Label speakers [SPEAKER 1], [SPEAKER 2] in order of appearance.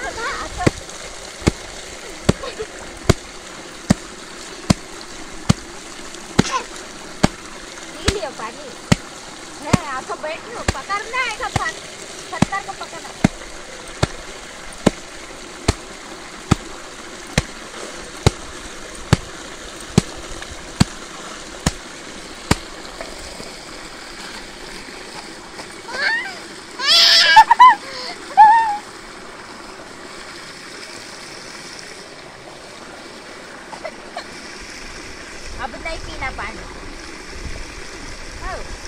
[SPEAKER 1] P लियो पानी है। आखो बैठ लो, पकड़ना है का पानी, पत्थर को पकड़ना। अब नहीं पीना पानी।